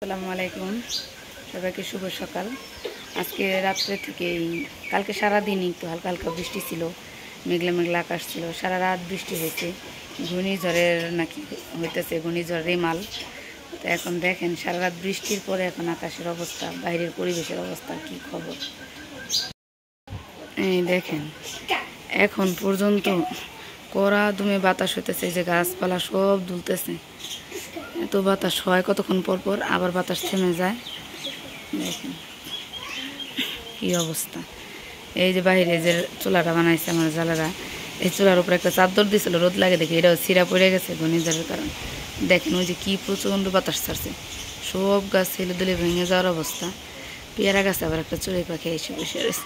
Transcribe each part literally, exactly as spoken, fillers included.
আসসালামু আলাইকুম, সবাইকে শুভ সকাল। আজকে রাত্রে থেকে কালকে সারাদিনই একটু হালকা হালকা বৃষ্টি ছিল, মেঘলা মেঘলা আকাশ ছিল, সারা রাত বৃষ্টি হয়েছে। ঘূর্ণিঝড়ের নাকি হইতেছে, ঘূর্ণিঝড় রেমাল। তো এখন দেখেন সারা রাত বৃষ্টির পরে এখন আকাশের অবস্থা, বাইরের পরিবেশের অবস্থা কি খবর। এই দেখেন এখন পর্যন্ত কড়া দুমে বাতাস হইতেছে, যে গাছপালা সব দুলতেছে। এত বাতাস হয় কতক্ষণ পর পর, আবার বাতাস থেমে যায়। দেখেন কি অবস্থা। এই যে বাইরে যে চুলাটা বানাইছে আমার জালারা, এই চুলার উপরে একটা চাদর দিয়েছিল, রোদ লাগে দেখে এটাও ছিঁড়া পড়ে গেছে ঘূর্ণিঝড়ের কারণে। দেখেন ওই যে কি প্রচণ্ড বাতাস ছাড়ছে, সব গাছ ছেলে দিলে ভেঙে যাওয়ার অবস্থা। পেয়ারা গাছে আবার একটা চড়ুই পাখি এসে বসে রয়েছে।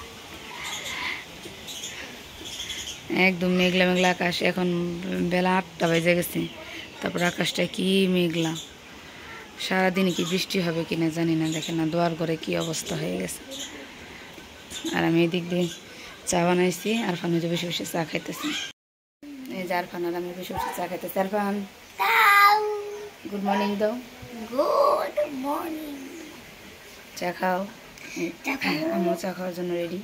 একদম মেঘলা মেঘলা আকাশ। এখন বেলা আটটা বেজে গেছে, তারপর আকাশটা কি মেঘলা। সারাদিন কি বৃষ্টি হবে কিনা জানি না। দেখেন না দোয়ার ঘরে কি অবস্থা হয়ে গেছে। আর আমি এদিক দিয়ে চা বানাইছি, আরফান যে বসে বসে চা খাইতেছি। এই যে আরফান আর আমি বসে বসে চা খাইতেছি। আরফান গুড মর্নিং দাও। Good morning. চা খাও। আমিও চা খাওয়ার জন্য রেডি।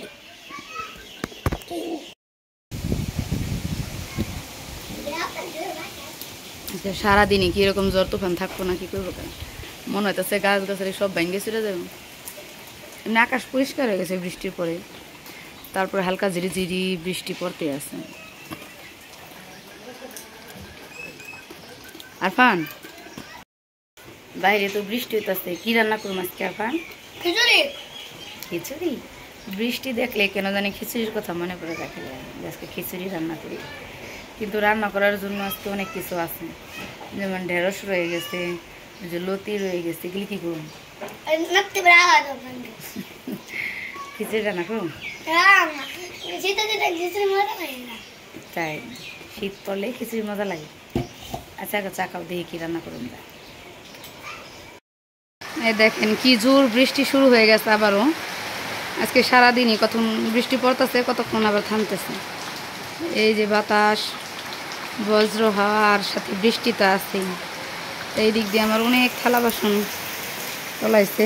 সারাদিনই কিরকম জ্বর তুফান থাকবো না, কি করবো কেন মনে হইতেছে গাছ গাছের সব ভেঙে ছিঁড়ে যাবে। এমনি আকাশ পরিষ্কার হয়ে গেছে বৃষ্টির পরে, তারপরে হালকা ঝিরি ঝিরি বৃষ্টি পড়তে আছে। আরফান বাইরে তো বৃষ্টি হইতেছে, কি রান্না করুন আজকে আরফান? খিচুড়ি। খিচুড়ি? বৃষ্টি দেখলে কেন জানি খিচুড়ির কথা মনে পড়ে রাখে, আজকে খিচুড়ি রান্না করি। কিন্তু রান্না করার জন্য আজকে অনেক কিছু আছে, যেমন ঢেঁড়স রয়ে গেছে, যে লতি রয়ে গেছে, এগুলি কি করুন? খিচুড়ি রান্না করুন। তাই শীত পড়লে খিচুড়ি মজা লাগে। আচ্ছা আচ্ছা চা খাও, দেখি কি রান্না করুন। এই দেখেন কি জোর বৃষ্টি শুরু হয়ে গেছে আবারও। আজকে সারাদিনই কতক্ষণ বৃষ্টি পড়তেছে, কতক্ষণ আবার থামতেছে। এই যে বাতাস, বজ্র হাওয়ার সাথে বৃষ্টি তো আছেই। এই দিক দিয়ে আমার অনেক থালা বাসন তোলাইছে।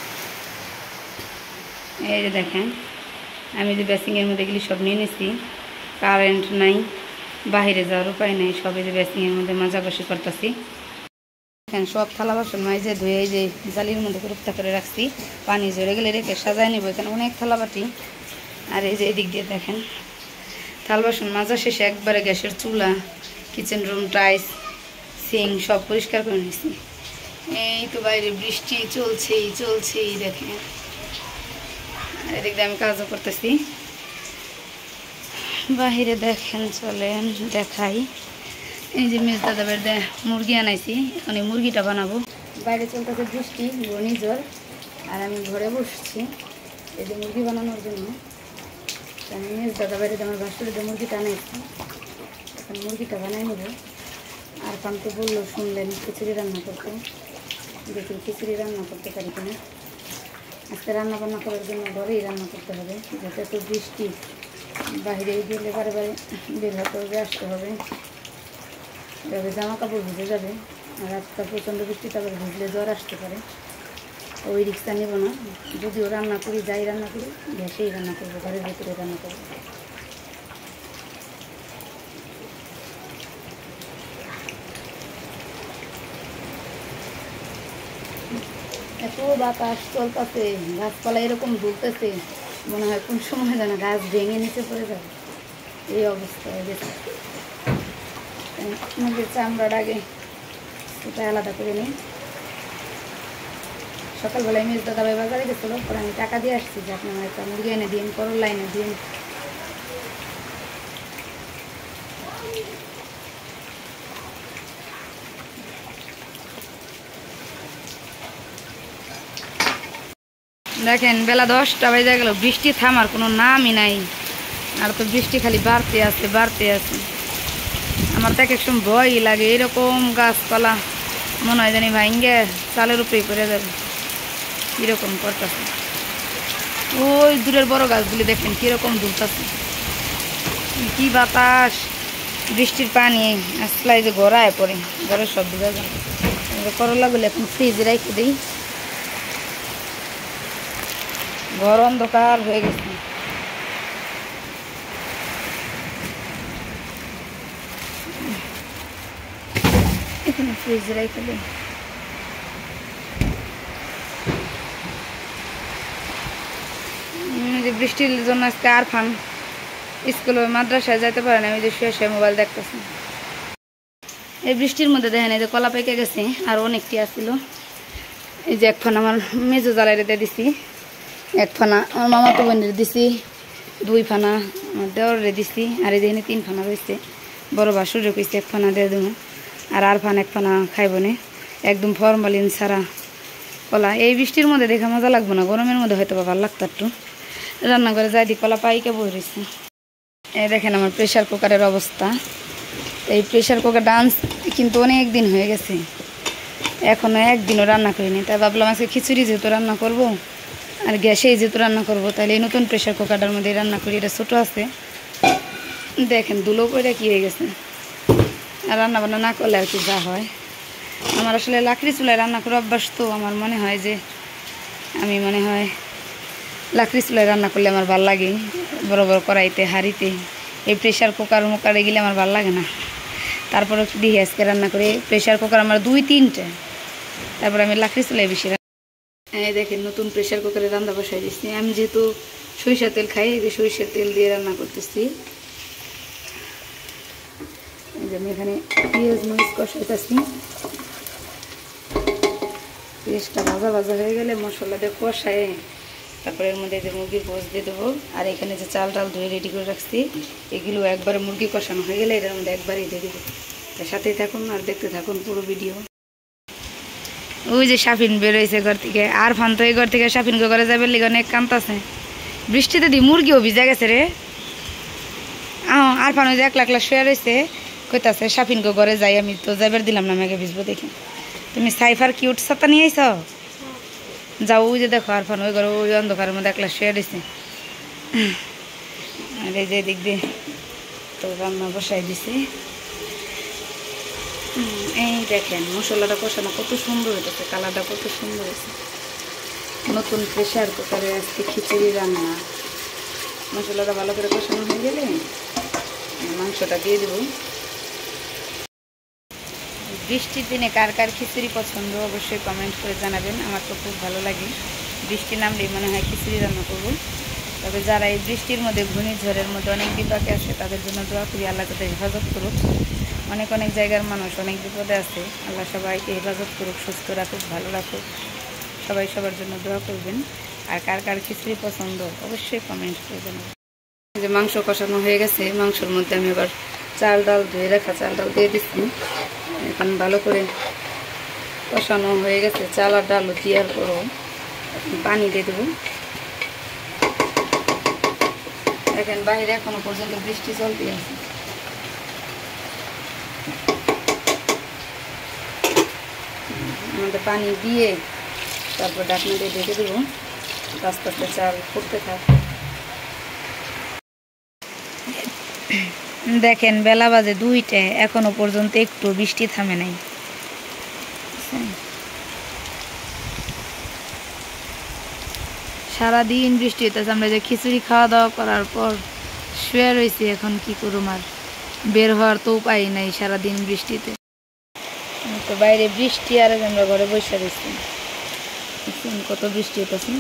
এই যে দেখেন আমি যে বেসিংয়ের মধ্যে এগুলি সব নিয়ে নিছি, কারেন্ট নাই, বাহিরে যাওয়ার উপায় নেই, সবে যে বেসিংয়ের মধ্যে মাজাবাসি করতেছি। দেখেন সব থালা বাসন মাইজে ধুয়ে এই যে জালির মধ্যে রুপ্তা করে রাখছি, পানি ঝরে গেলে রেখে সাজায় নেব। এখানে অনেক থালা বাটি। আর এই যে এদিক দিয়ে দেখেন থাল বাসন মাজা শেষে একবারে গ্যাসের চুলা, কিচেন রুম, টাইস, সিং সব পরিষ্কার করে নিছি। এই তো বাইরে বৃষ্টি চলছেই চলছেই দেখেন। এদিক দিয়ে আমি কাজও করতেছি বাহিরে। দেখেন চলেন দেখাই। এই যে মেজ দাদা বেড়ে মুরগি আনাইছি, এখন এই মুরগিটা বানাবো। বাইরে চলতেছে বৃষ্টি, ঘূর্ণিঝড়, আর আমি ঘরে বসছি এই যে মুরগি বানানোর জন্য। আমি মেজ দাদা বাইরে আমার বাসুরিতে মুরগিটা আনাইছি, এখন মুরগিটা বানাই নেব। আর পান তো বললো, শুনলেন খিচুড়ি রান্না করতে। দেখি খিচুড়ি রান্না করতে পারি কিনা। আজকে রান্না বান্না করার জন্য ঘরেই রান্না করতে হবে, যাতে তো বৃষ্টি, বাইরে গেলে বারে বারে বের হতে হবে, আসতে হবে, এভাবে জামা কাপড় ভিজে যাবে। আর আজকাল প্রচণ্ড বৃষ্টিতে আবার ভিজলে জ্বর আসতে পারে, ওই রিক্সা নেব না। যদিও রান্না করি, যাই রান্না করি গ্যাসেই রান্না করবো, ঘরের ভেতরে রান্না করবো। এত বাতাস চলতেছে, গাছপালা এরকম দুলতেছে, মনে হয় কোন সময় যেন গাছ ভেঙে নিচে পড়ে যাবে, এই অবস্থা হয়ে গেছে। মুরগির চামড়ার আগে সেটা আলাদা করে নিই। সকালবেলায় মেজ দাদা ভাই বাজারে গেছিলো, পরে আমি টাকা দিয়ে আসছি যে আপনার একটা মুরগি এনে দিন, করলা এনে দিন। দেখেন বেলা দশটা বেজে গেল, বৃষ্টি থামার কোনো নামই নাই। আর তো বৃষ্টি খালি বাড়তে আছে বাড়তে আছে। আমার তো এক এক সময় ভয়ই লাগে, এরকম গাছপালা মনে হয় জানি ভাঙ্গে চালের উপরেই করে যাবে, কীরকম করতেছে। ওই দূরের বড় গাছগুলি দেখেন কীরকম দুলতেছে, কি বাতাস, বৃষ্টির পানি আসলে যে গড়ায় পড়ে, ঘরের সব ডুবে যায়। করলাগুলো এখন ফ্রিজে রেখে দিই। ঘর অন্ধকার হয়ে গেছে। এখানে ফ্রিজে রেখে দিই। যে বৃষ্টির জন্য আজকে আর ফান স্কুলে মাদ্রাসায় যাইতে পারে না, আমি যে শুয়ে শুয়ে মোবাইল দেখতেছি। এই বৃষ্টির মধ্যে দেখেন এই যে কলা পেকে গেছে, আর অনেকটি আসছিল। এই যে এক ফানা আমার মেজো জ্বালাইরে দিয়ে দিছি, এক ফানা আমার মামাতো বোনের দিছি, দুই ফানা আমার দেওয়ারে দিছি, আর এই যেখানে তিন ফানা রয়েছে। বড় বাসুরে কইছে এক ফানা দিয়ে দেবো, আর আর ফান এক ফানা খাইব না, একদম ফরমালিন ছাড়া কলা। এই বৃষ্টির মধ্যে দেখে মজা লাগবো না, গরমের মধ্যে হয়তো বা ভালো লাগতো একটু। রান্না করে যাই দি কলা পাইকে বই রয়েছে। এই দেখেন আমার প্রেশার কুকারের অবস্থা। এই প্রেশার কুকার ডান্স কিন্তু অনেক দিন হয়ে গেছে, এখনও একদিনও রান্না করিনি। তাই ভাবলাম আজকে খিচুড়ি যেহেতু রান্না করব, আর গ্যাসেই যেহেতু রান্না করব, তাহলে এই নতুন প্রেশার কুকারটার মধ্যে রান্না করি। এটা ছোটো আছে, দেখেন ধুলো করে কী হয়ে গেছে। আর রান্না বান্না না করলে আর কি যা হয়। আমার আসলে লাকড়ি চুলায় রান্না করে অভ্যাস, তো আমার মনে হয় যে আমি মনে হয় লাকড়ি চুলায় রান্না করলে আমার ভাল লাগে, বড় বড় কড়াইতে হাঁড়িতে। এই প্রেশার কুকার মুকারে গেলে আমার ভাল লাগে না। তারপরে দিই আজকে রান্না করে প্রেশার কুকার আমার দুই তিনটে, তারপরে আমি লাকড়ি চুলায় বেশি। এই দেখেন নতুন প্রেশার কুকারে রান্না বসাই দিচ্ছি। আমি যেহেতু সরিষার তেল খাই, এই যে সরিষার তেল দিয়ে রান্না করতেছি। এই যে আমি এখানে পেঁয়াজ মরিচ কষাইতেছি। পেঁয়াজটা ভাজা ভাজা হয়ে গেলে মশলা দিয়ে কষায় তারপরে এর মধ্যে যে মুরগির গোশ দিয়ে দেবো। আর এখানে যে চাল ডাল ধুয়ে রেডি করে রাখছি, এগুলো একবারে মুরগি কষানো হয়ে গেলে এটার মধ্যে একবারই দিয়ে দেবো। তার সাথেই থাকুন আর দেখতে থাকুন পুরো ভিডিও। ওই যে সাফিন বেরোয়েছে ঘর থেকে, আর ফান তো এই ঘর থেকে সাফিনকে ঘরে যাবে লিগে অনেক কামতাছে। বৃষ্টিতে দি মুরগিও ভিজা গেছে রে। আহ আর ফান ওই যে একলা একলা শুয়ে রয়েছে, কইতাছে সাফিনকে ঘরে যাই। আমি তো যাবার দিলাম না, আমাকে ভিজবো দেখি। তুমি সাইফার কিউট ছাতা নিয়ে আইছ, যাও। ওই যে দেখো আর ফান ওই ঘরে ওই অন্ধকারের মধ্যে একলা শুয়ে রয়েছে। আর এই যে দিক দিয়ে তো রান্না বসাই দিছি। এই দেখেন মশলাটা কষানো কত সুন্দর হয়েছে, কালারটা কত সুন্দর হয়েছে। নতুন প্রেশার কুকারে আজকে খিচুড়ি রান্না। মশলাটা ভালো করে কষানো হয়ে গেলে মাংসটা দিয়ে দেবো। বৃষ্টির দিনে কার কার খিচুড়ি পছন্দ অবশ্যই কমেন্ট করে জানাবেন। আমার তো খুব ভালো লাগে, বৃষ্টি নামলেই মনে হয় খিচুড়ি রান্না করবো। তবে যারা এই বৃষ্টির মধ্যে ঘূর্ণিঝড়ের মধ্যে অনেক বিপাকে আছে, তাদের জন্য দোয়া করি আল্লাহ তাদের হেফাজত করুক। অনেক অনেক জায়গার মানুষ অনেক বিপদে আছে, আল্লাহ সবাইকে হেফাজত করুক, সুস্থ রাখুক, ভালো রাখুক। সবাই সবার জন্য দোয়া করবেন। আর কার কার খিচুড়ি পছন্দ অবশ্যই কমেন্ট করে জানাবেন। যে মাংস কষানো হয়ে গেছে, মাংসের মধ্যে আমি আবার চাল ডাল ধুয়ে রাখা চাল ডাল দিয়ে দিচ্ছি। এখন ভালো করে কষানো হয়ে গেছে, চাল আর ডালও দেওয়ার পরও পানি দিয়ে দেবো। দেখেন বাইরে এখনো পর্যন্ত বৃষ্টি চলতে আছে। আমাদের পানি দিয়ে তারপর ঢাকনা দিয়ে ঢেকে দেবো, আস্তে আস্তে চাল ফুটতে থাকবে। দেখেন বেলা বাজে দুইটা, এখনো পর্যন্ত একটু বৃষ্টি থামে নাই। সারাদিন বৃষ্টি হইতেছে। আমরা যে খিচুড়ি খাওয়া দাওয়া করার পর শুয়ে রয়েছি, এখন কি করুম আর, বের হওয়ার তো উপায় নাই সারাদিন বৃষ্টিতে। তো বাইরে বৃষ্টি আর আমরা ঘরে বসে রয়েছি, কত বৃষ্টি হইতেছে।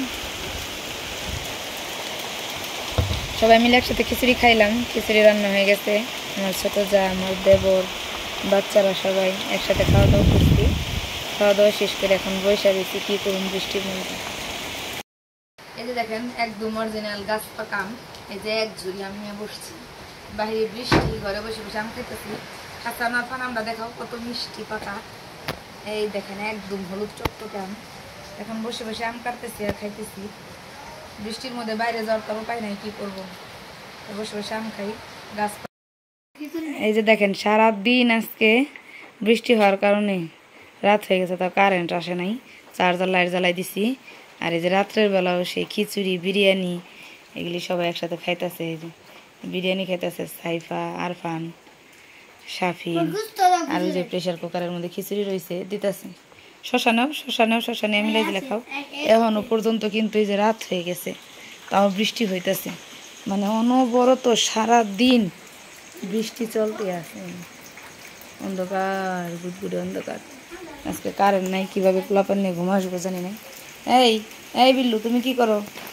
সবাই মিলে একসাথে খিচুড়ি খাইলাম। খিচুড়ি রান্না হয়ে গেছে, আমার ছোট যা, আমার দেবর, বাচ্চারা সবাই একসাথে খাওয়া দাওয়া করছি। খাওয়া দাওয়া শেষ করে এখন বসে রয়েছি, কি করুন বৃষ্টির মধ্যে। এই যে দেখেন একদম অরিজিনাল গাছ পাকা আম, এই যে এক ঝুড়ি আমি নিয়ে বসছি। বাইরে বৃষ্টি, ঘরে বসে বসে আম খাইতেছি। কাঁচা না পান আমরা দেখাও কত মিষ্টি পাকা। এই দেখেন একদম হলুদ চটচটে আম। এখন বসে বসে আম কাটতেছি আর খাইতেছি। বৃষ্টির মধ্যে বাইরে যাওয়ার তো উপায় নাই, কি করবো, বসে বসে আম খাই। গাছ এই যে দেখেন সারাদিন আজকে বৃষ্টি হওয়ার কারণে রাত হয়ে গেছে, তাও কারেন্ট আসে নাই। চার্জার লাইট জ্বালাই দিছি। আর এই যে রাত্রের বেলাও সেই খিচুড়ি বিরিয়ানি এগুলি সবাই একসাথে খাইতেছে। এই যে বিরিয়ানি খাইতেছে সাইফা, আরফান, সাফিন। আর ওই যে প্রেশার কুকারের মধ্যে খিচুড়ি রয়েছে দিতেছে। শ্মশানেও শ্মশানেও শ্মশানে মিলাই দিলে খাও। এখনো পর্যন্ত কিন্তু এই যে রাত হয়ে গেছে, তাও বৃষ্টি হইতেছে, মানে অনবরত সারা দিন বৃষ্টি চলতে আছে, অন্ধকার গুদগুদে অন্ধকার। আজকে কারেন্ট নাই, কীভাবে পোলাপান নিয়ে ঘুম আসবো জানি না। এই এই বিল্লু তুমি কি করো?